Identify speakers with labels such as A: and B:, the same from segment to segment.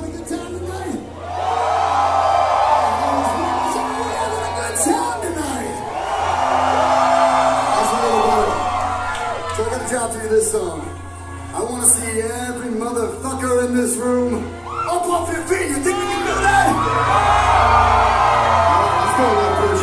A: having a good time tonight? We're having a good time tonight. That's a little better. So I gotta drop to you this song. I wanna see every motherfucker in this room up off your feet. You think we can do that? Alright, let's go, Lethbridge.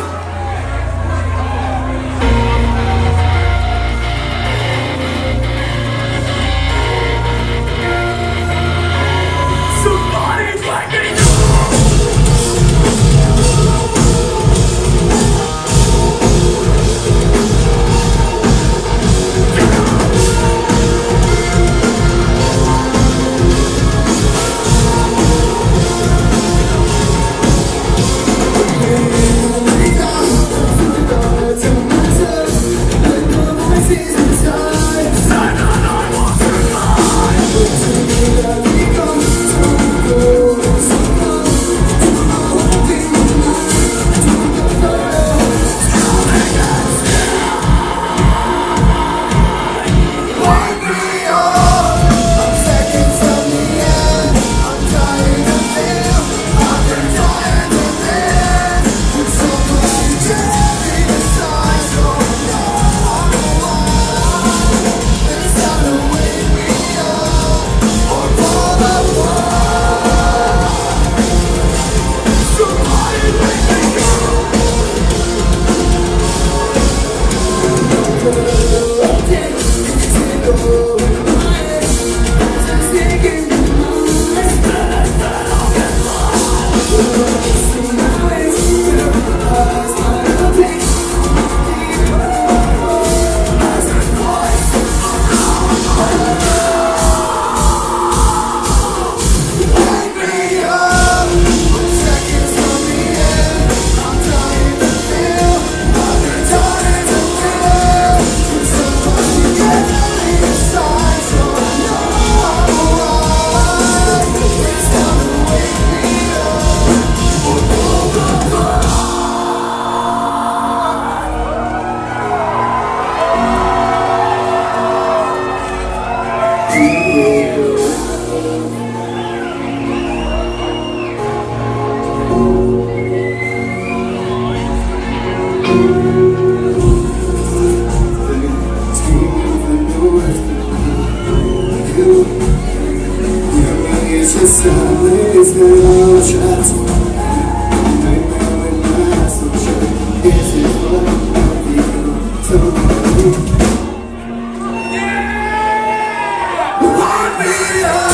A: Yeah!